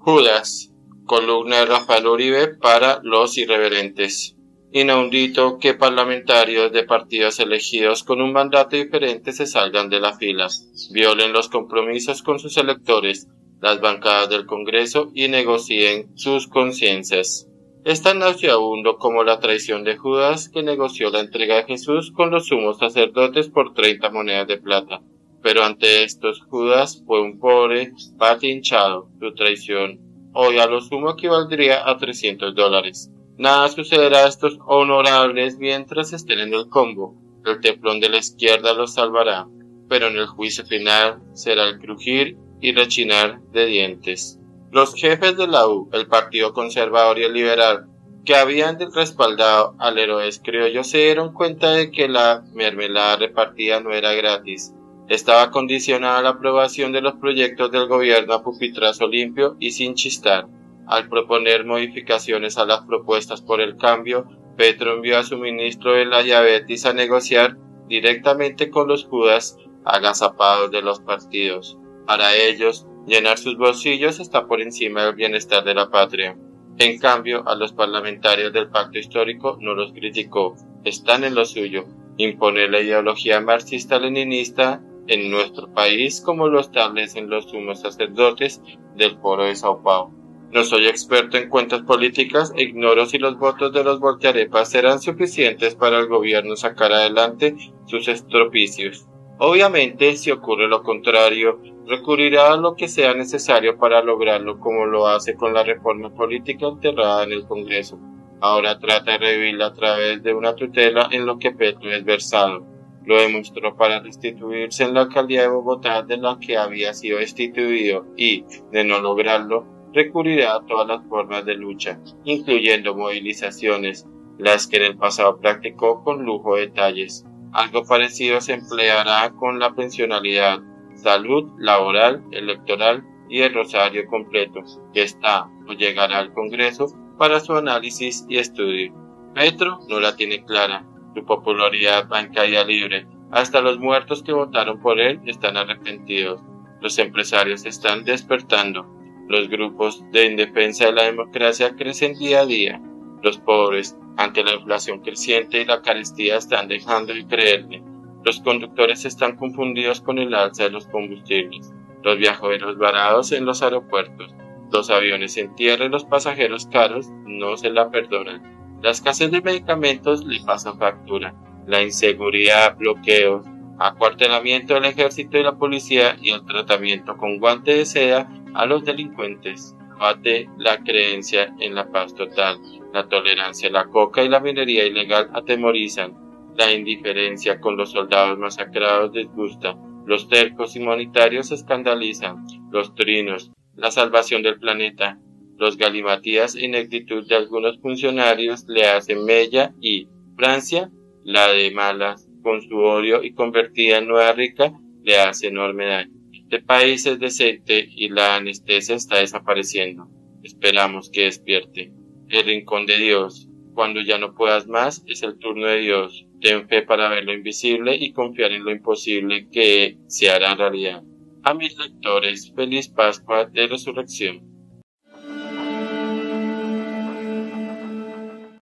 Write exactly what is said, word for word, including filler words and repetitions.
Judas, columna de Rafael Uribe para los irreverentes. Inaudito que parlamentarios de partidos elegidos con un mandato diferente se salgan de la fila, violen los compromisos con sus electores, las bancadas del Congreso y negocien sus conciencias. Es tan nauseabundo como la traición de Judas, que negoció la entrega de Jesús con los sumos sacerdotes por treinta monedas de plata. Pero ante estos, Judas fue un pobre bate hinchado. Su traición hoy a lo sumo equivaldría a trescientos dólares. Nada sucederá a estos honorables mientras estén en el combo. El teflón de la izquierda los salvará, pero en el juicio final será el crujir y rechinar de dientes. Los jefes de la U, el Partido Conservador y el Liberal, que habían respaldado al héroe criollo, se dieron cuenta de que la mermelada repartida no era gratis. Estaba condicionada a la aprobación de los proyectos del gobierno a pupitrazo limpio y sin chistar. Al proponer modificaciones a las propuestas por el cambio, Petro envió a su ministro de la Diabetes a negociar directamente con los Judas agazapados de los partidos. Para ellos, llenar sus bolsillos está por encima del bienestar de la patria. En cambio, a los parlamentarios del pacto histórico no los criticó. Están en lo suyo: imponer la ideología marxista-leninista en nuestro país, como lo establecen los sumos sacerdotes del Foro de Sao Paulo. No soy experto en cuentas políticas e ignoro si los votos de los voltearepas serán suficientes para el gobierno sacar adelante sus estropicios. Obviamente, si ocurre lo contrario, recurrirá a lo que sea necesario para lograrlo, como lo hace con la reforma política enterrada en el Congreso. Ahora trata de revivirla a través de una tutela en lo que Petro es versado. Lo demostró para restituirse en la alcaldía de Bogotá, de la que había sido destituido, y, de no lograrlo, recurrirá a todas las formas de lucha, incluyendo movilizaciones, las que en el pasado practicó con lujo de detalles. Algo parecido se empleará con la pensionalidad, salud, laboral, electoral y el rosario completo, que está o llegará al Congreso para su análisis y estudio. Petro no la tiene clara. Su popularidad va en caída libre. Hasta los muertos que votaron por él están arrepentidos. Los empresarios están despertando. Los grupos de defensa de la democracia crecen día a día. Los pobres, ante la inflación creciente y la carestía, están dejando de creerle. Los conductores están confundidos con el alza de los combustibles. Los viajeros varados en los aeropuertos. Los aviones en tierra y los pasajeros caros no se la perdonan. La escasez de medicamentos le pasa factura. La inseguridad, bloqueos, acuartelamiento del ejército y la policía y el tratamiento con guante de seda a los delincuentes. Bate la creencia en la paz total. La tolerancia a la coca y la minería ilegal atemorizan. La indiferencia con los soldados masacrados disgusta. Los tercos inmunitarios se escandalizan. Los trinos, la salvación del planeta, los galimatías e ineptitud de algunos funcionarios le hacen mella, y Francia, la de malas, con su odio y convertida en nueva rica, le hace enorme daño. Este país es decente y la anestesia está desapareciendo. Esperamos que despierte. El rincón de Dios. Cuando ya no puedas más, es el turno de Dios. Ten fe para ver lo invisible y confiar en lo imposible, que se hará realidad. A mis lectores, feliz Pascua de Resurrección.